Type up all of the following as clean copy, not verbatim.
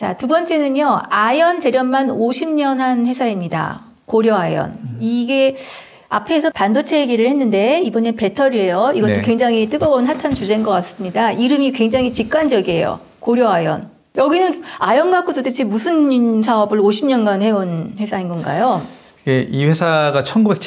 자, 두 번째는요. 아연 재련만 50년 한 회사입니다. 고려아연. 이게 앞에서 반도체 얘기를 했는데 이번엔 배터리예요. 이것도 네. 굉장히 뜨거운 핫한 주제인 것 같습니다. 이름이 굉장히 직관적이에요. 고려아연. 여기는 아연 갖고 도대체 무슨 사업을 50년간 해온 회사인 건가요? 이 회사가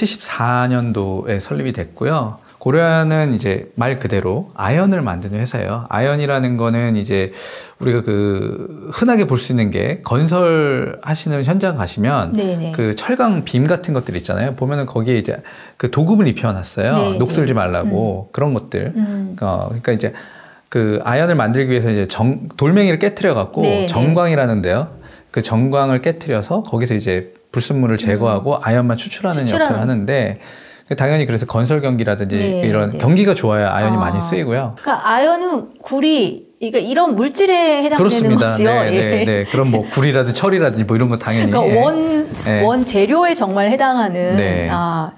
1974년도에 설립이 됐고요. 고려아연은 이제 말 그대로 아연을 만드는 회사예요. 아연이라는 거는 이제 우리가 그 흔하게 볼 수 있는 게 건설하시는 현장 가시면 네네. 그 철강 빔 같은 것들 있잖아요. 보면은 거기에 이제 그 도금을 입혀놨어요. 네네. 녹슬지 말라고 그런 것들. 그러니까 이제 그 아연을 만들기 위해서 이제 돌멩이를 깨트려 갖고 정광이라는데요. 그 정광을 깨트려서 거기서 이제 불순물을 제거하고 아연만 추출하는 역할을 하는데. 당연히 그래서 건설 경기라든지 이런 경기가 좋아야 아연이 많이 쓰이고요. 그러니까 아연은 구리, 그러니까 이런 물질에 해당되는 거죠. 네. 그럼 뭐 구리라든지 철이라든지 뭐 이런 거 당연히. 그러니까 원 재료에 정말 해당하는.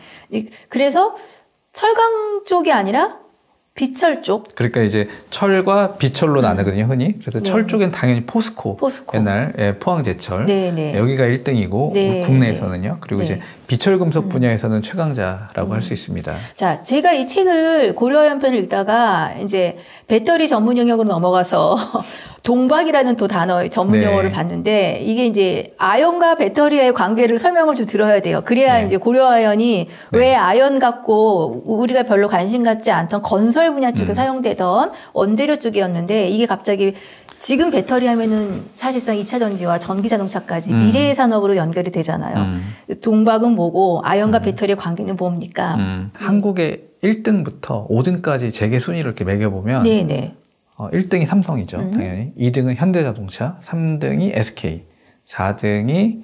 그래서 철강 쪽이 아니라 비철 쪽. 그러니까 이제 철과 비철로 나누거든요, 흔히. 그래서 철 쪽엔 당연히 포스코. 옛날 포항제철. 여기가 1등이고 국내에서는요. 그리고 이제 비철 금속 분야에서는 최강자라고 할 수 있습니다. 자, 제가 이 책을 고려아연 편을 읽다가 이제 배터리 전문 영역으로 넘어가서 동박이라는 또 단어 전문 용어를 봤는데 이게 이제 아연과 배터리의 관계를 설명을 좀 들어야 돼요. 그래야 이제 고려아연이 왜 아연 갖고 우리가 별로 관심 갖지 않던 건설 분야 쪽에 사용되던 원재료 쪽이었는데 이게 갑자기 지금 배터리 하면은 사실상 2차 전지와 전기 자동차까지 미래의 산업으로 연결이 되잖아요. 동박은 뭐고 아연과 배터리의 관계는 뭡니까? 한국의 1등부터 5등까지 재계 순위를 이렇게 매겨보면 1등이 삼성이죠. 당연히. 2등은 현대자동차, 3등이 SK, 4등이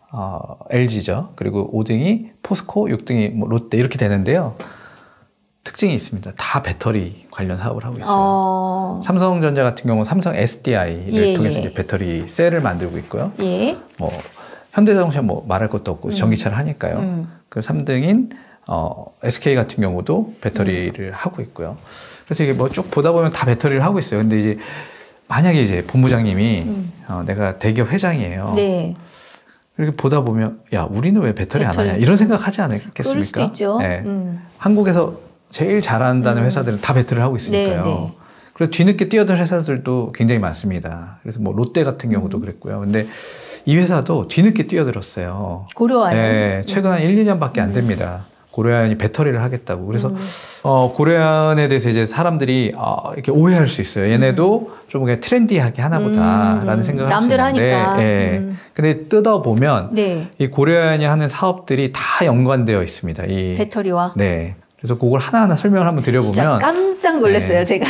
LG죠. 그리고 5등이 포스코, 6등이 뭐 롯데 이렇게 되는데요. 특징이 있습니다. 다 배터리 관련 사업을 하고 있어요. 삼성전자 같은 경우는 삼성 SDI를 통해서 이제 배터리 셀을 만들고 있고요. 뭐 현대자동차 뭐 말할 것도 없고 전기차를 하니까요. 그 3등인 SK 같은 경우도 배터리를 하고 있고요. 그래서 이게 뭐 쭉 보다 보면 다 배터리를 하고 있어요. 근데 이제 만약에 이제 본부장님이 내가 대기업 회장이에요. 이렇게 보다 보면 야 우리는 왜 배터리 안 하냐 이런 생각하지 않겠습니까? 그럴 수도 있죠. 한국에서 제일 잘한다는 회사들은 다 배터리를 하고 있으니까요. 그래서 뒤늦게 뛰어든 회사들도 굉장히 많습니다. 그래서 뭐 롯데 같은 경우도 그랬고요. 근데 이 회사도 뒤늦게 뛰어들었어요. 고려아연. 최근 한 1, 2년밖에 안 됩니다. 고려아연이 배터리를 하겠다고. 그래서 고려아연에 대해서 이제 사람들이 이렇게 오해할 수 있어요. 얘네도 좀 그냥 트렌디하게 하나보다라는 생각을 할 수 있는데. 남들 하니까. 근데 뜯어보면 이 고려아연이 하는 사업들이 다 연관되어 있습니다. 이 배터리와. 그래서 그걸 하나하나 설명을 한번 드려보면 진짜 깜짝 놀랐어요, 제가.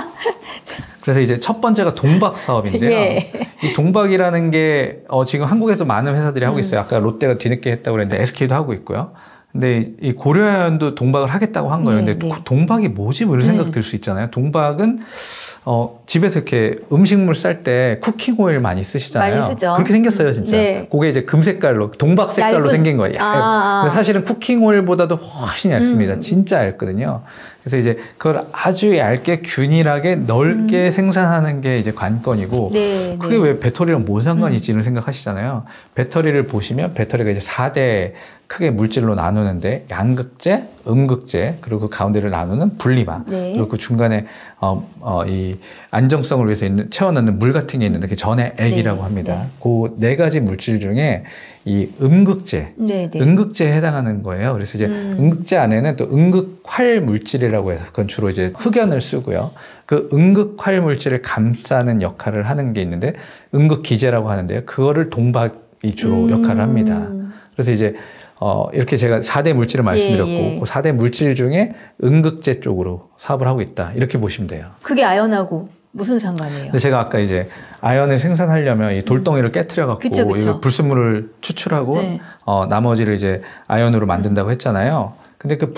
그래서 이제 첫 번째가 동박 사업인데요. 이 동박이라는 게 지금 한국에서 많은 회사들이 하고 있어요. 아까 롯데가 뒤늦게 했다고 그랬는데 SK도 하고 있고요. 근데 이 고려아연도 동박을 하겠다고 한 거예요. 근데 동박이 뭐지? 뭐 이런 생각 들 수 있잖아요. 동박은 집에서 이렇게 음식물 쌀 때 쿠킹 오일 많이 쓰시잖아요. 많이 쓰죠. 그렇게 생겼어요, 진짜. 그게 이제 금 색깔로, 동박 색깔로 생긴 거예요. 근데 사실은 쿠킹 오일보다도 훨씬 얇습니다. 진짜 얇거든요. 그래서 이제 그걸 아주 얇게 균일하게 넓게 생산하는 게 이제 관건이고 그게 왜 배터리랑 뭔 상관이 있지 이런 생각하시잖아요. 배터리를 보시면 배터리가 이제 4대 크게 물질로 나누는데 양극재, 음극재 그리고 그 가운데를 나누는 분리막 그리고 그 중간에 이 안정성을 위해서 채워넣는 물 같은 게 있는데 그 전해 액이라고 합니다. 그 4가지 물질 중에 이 음극재, 음극재에 해당하는 거예요. 그래서 이제 음극재 안에는 또 음극활 물질이라고 해서 그건 주로 이제 흑연을 쓰고요. 그 음극활 물질을 감싸는 역할을 하는 게 있는데 음극기재라고 하는데요. 그거를 동박이 주로 역할을 합니다. 그래서 이제 이렇게 제가 4대 물질을 말씀드렸고 그 4대 물질 중에 음극재 쪽으로 사업을 하고 있다. 이렇게 보시면 돼요. 그게 아연하고 무슨 상관이에요? 근데 제가 아까 이제 아연을 생산하려면 이 돌덩이를 깨트려 갖고 이 불순물을 추출하고 나머지를 이제 아연으로 만든다고 했잖아요. 근데 그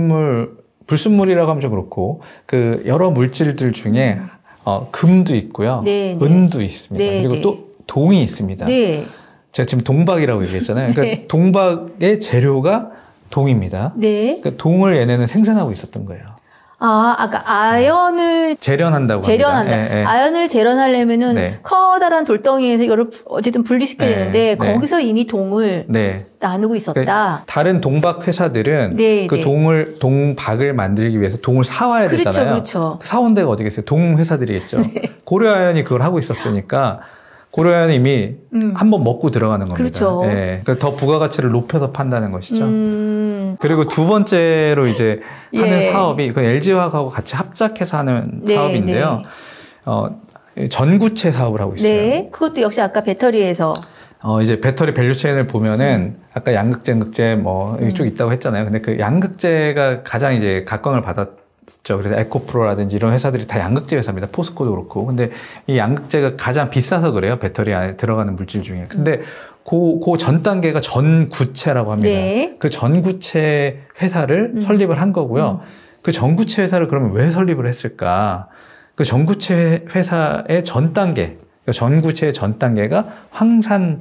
불순물이라고 하면 좀 그렇고 그 여러 물질들 중에 금도 있고요. 은도 있습니다. 그리고 또 동이 있습니다. 제가 지금 동박이라고 얘기했잖아요. 그러니까 동박의 재료가 동입니다. 그러니까 동을 얘네는 생산하고 있었던 거예요. 아까 아연을 재련한다고 재련한다. 합니다. 예, 예. 아연을 재련하려면은 네. 커다란 돌덩이에서 이거를 어쨌든 분리시켜야 되는데 거기서 이미 동을 나누고 있었다. 그러니까 다른 동박 회사들은 그 동박을 만들기 위해서 동을 사와야 되잖아요. 그렇죠. 사온 데가 어디겠어요? 동 회사들이겠죠. 고려아연이 그걸 하고 있었으니까 고려아연은 이미 한번 먹고 들어가는 겁니다. 그렇죠. 예. 더 부가가치를 높여서 판다는 것이죠. 그리고 두 번째로 이제 하는 사업이 그 LG화학하고 같이 합작해서 하는 사업인데요. 전구체 사업을 하고 있어요. 네. 그것도 역시 아까 배터리에서 이제 배터리 밸류체인을 보면은 아까 양극재, 음극재 쭉 있다고 했잖아요. 근데 그 양극재가 가장 이제 각광을 받았죠. 그래서 에코프로라든지 이런 회사들이 다 양극재 회사입니다. 포스코도 그렇고. 근데 이 양극재가 가장 비싸서 그래요. 배터리 안에 들어가는 물질 중에. 근데 그 전 단계가 전구체라고 합니다. 네. 그 전구체 회사를 설립을 한 거고요. 그 전구체 회사를 그러면 왜 설립을 했을까? 그 전구체 회사의 전 단계, 전구체의 전 단계가 황산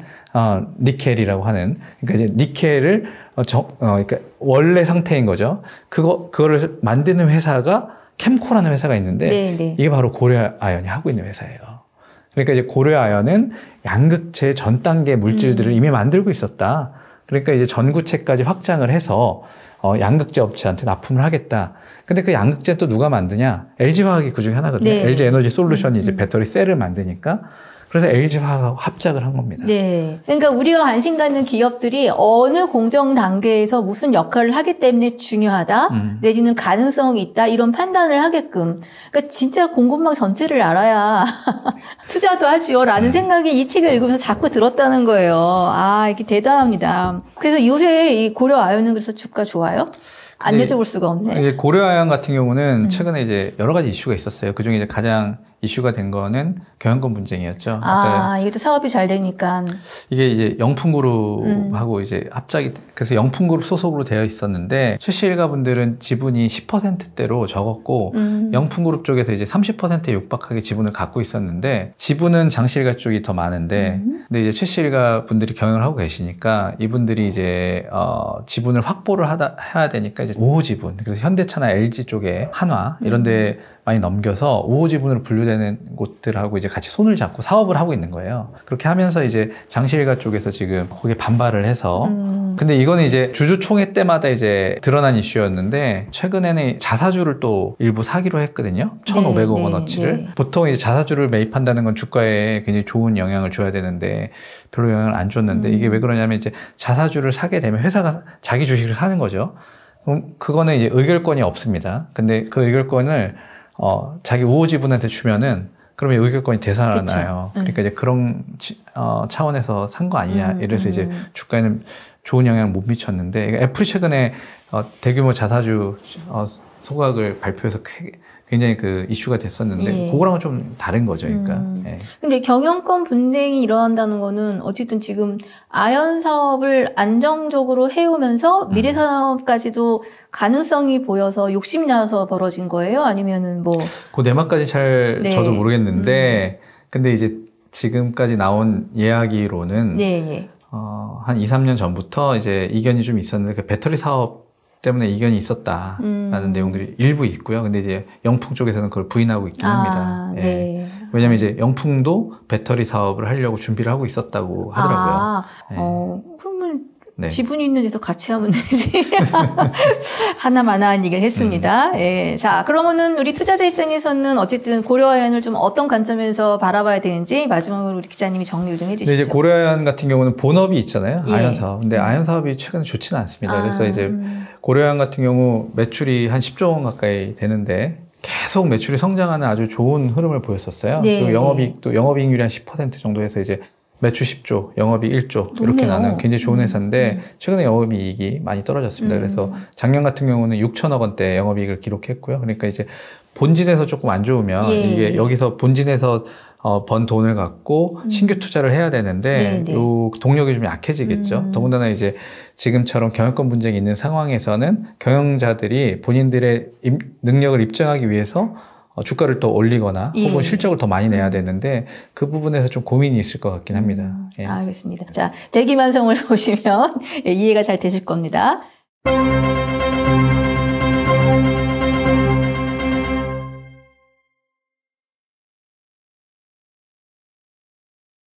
니켈이라고 하는, 그러니까 이제 니켈을 그러니까 원래 상태인 거죠. 그거를 만드는 회사가 캠코라는 회사가 있는데 이게 바로 고려아연이 하고 있는 회사예요. 그러니까 이제 고려아연은 양극재 전 단계 물질들을 이미 만들고 있었다. 그러니까 이제 전구체까지 확장을 해서 양극재 업체한테 납품을 하겠다. 근데 그 양극재 또 누가 만드냐? LG화학이 그 중에 하나거든요. LG 에너지 솔루션이 이제 배터리 셀을 만드니까. 그래서 LG화학하고 합작을 한 겁니다. 네. 그러니까 우리가 관심 갖는 기업들이 어느 공정 단계에서 무슨 역할을 하기 때문에 중요하다, 내지는 가능성이 있다, 이런 판단을 하게끔. 그러니까 진짜 공급망 전체를 알아야 투자도 하지요, 라는 생각이 이 책을 읽으면서 자꾸 들었다는 거예요. 아, 이게 대단합니다. 그래서 요새 이 고려아연은 그래서 주가 좋아요? 안 여쭤볼 수가 없네. 고려아연 같은 경우는 최근에 이제 여러 가지 이슈가 있었어요. 그 중에 이제 가장 이슈가 된 거는 경영권 분쟁이었죠. 이게 또 사업이 잘 되니까. 이게 이제 영풍그룹하고 이제 합작이, 그래서 영풍그룹 소속으로 되어 있었는데, 최씨일가 분들은 지분이 10%대로 적었고, 영풍그룹 쪽에서 이제 30%에 육박하게 지분을 갖고 있었는데, 지분은 장씨일가 쪽이 더 많은데, 근데 이제 최씨일가 분들이 경영을 하고 계시니까, 이분들이 이제, 지분을 확보를 해야 되니까, 이제 5호 지분, 그래서 현대차나 LG 쪽에 한화, 이런 데 많이 넘겨서 5호 지분으로 분류되는 곳들하고 이제 같이 손을 잡고 사업을 하고 있는 거예요. 그렇게 하면서 이제 장시일가 쪽에서 지금 거기에 반발을 해서 근데 이거는 이제 주주총회 때마다 이제 드러난 이슈였는데 최근에는 자사주를 또 일부 사기로 했거든요. 1,500억 원어치를. 보통 이제 자사주를 매입한다는 건 주가에 굉장히 좋은 영향을 줘야 되는데 별로 영향을 안 줬는데 이게 왜 그러냐면 이제 자사주를 사게 되면 회사가 자기 주식을 사는 거죠. 그거는 이제 의결권이 없습니다. 근데 그 의결권을 자기 우호 지분한테 주면은 그러면 의결권이 되살아나요. 그러니까 이제 그런 차원에서 산 거 아니냐. 이래서 이제 주가에는 좋은 영향을 못 미쳤는데 애플이 최근에 대규모 자사주 소각을 발표해서 굉장히 그 이슈가 됐었는데 그거랑은 좀 다른 거죠. 그러니까. 근데 경영권 분쟁이 일어난다는 거는 어쨌든 지금 아연 사업을 안정적으로 해오면서 미래 사업까지도 가능성이 보여서 욕심나서 벌어진 거예요? 아니면은 뭐? 그 내막까지 잘 저도 모르겠는데 근데 이제 지금까지 나온 이야기로는 한 2, 3년 전부터 이제 이견이 좀 있었는데 그 배터리 사업 때문에 이견이 있었다라는 내용들이 일부 있고요. 근데 이제 영풍 쪽에서는 그걸 부인하고 있긴 합니다. 왜냐면 이제 영풍도 배터리 사업을 하려고 준비를 하고 있었다고 하더라고요. 그러면 지분이 있는 데서 같이 하면 되지. 하나마나한 얘기를 했습니다. 자, 그러면은 우리 투자자 입장에서는 어쨌든 고려아연을 좀 어떤 관점에서 바라봐야 되는지 마지막으로 우리 기자님이 정리를 좀 해주시죠. 근데 이제 고려아연 같은 경우는 본업이 있잖아요. 아연 사업. 근데 아연 사업이 최근에 좋지는 않습니다. 그래서 이제 고려아연 같은 경우 매출이 한 10조 원 가까이 되는데 계속 매출이 성장하는 아주 좋은 흐름을 보였었어요. 그리고 영업이익률이 한 10% 정도 해서 이제 매출 10조, 영업이익 1조 이렇게 나는 굉장히 좋은 회사인데 최근에 영업이익이 많이 떨어졌습니다. 그래서 작년 같은 경우는 6천억 원대 영업이익을 기록했고요. 그러니까 이제 본진에서 조금 안 좋으면 이게 여기서 본진에서 번 돈을 갖고 신규 투자를 해야 되는데 요 동력이 좀 약해지겠죠. 더군다나 이제 지금처럼 경영권 분쟁이 있는 상황에서는 경영자들이 본인들의 능력을 입증하기 위해서 주가를 또 올리거나 혹은 실적을 더 많이 내야 되는데 그 부분에서 좀 고민이 있을 것 같긴 합니다. 알겠습니다. 자, 대기만성을 보시면 이해가 잘 되실 겁니다.